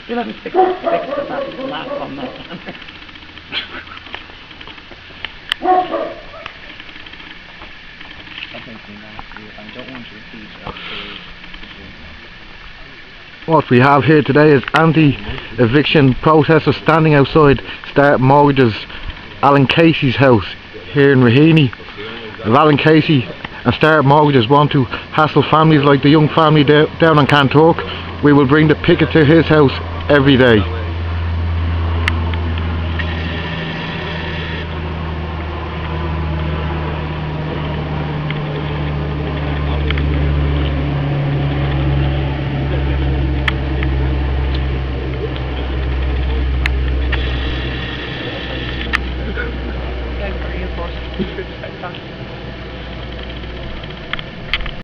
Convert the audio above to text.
You'll have to fix the last one now. I don't want to repeat What we have here today is anti-eviction protesters standing outside Start Mortgage's Alan Casey's house here in Raheny. If Alan Casey and Start Mortgages want to hassle families like the young family down on Cantork, we will bring the picket to his house every day.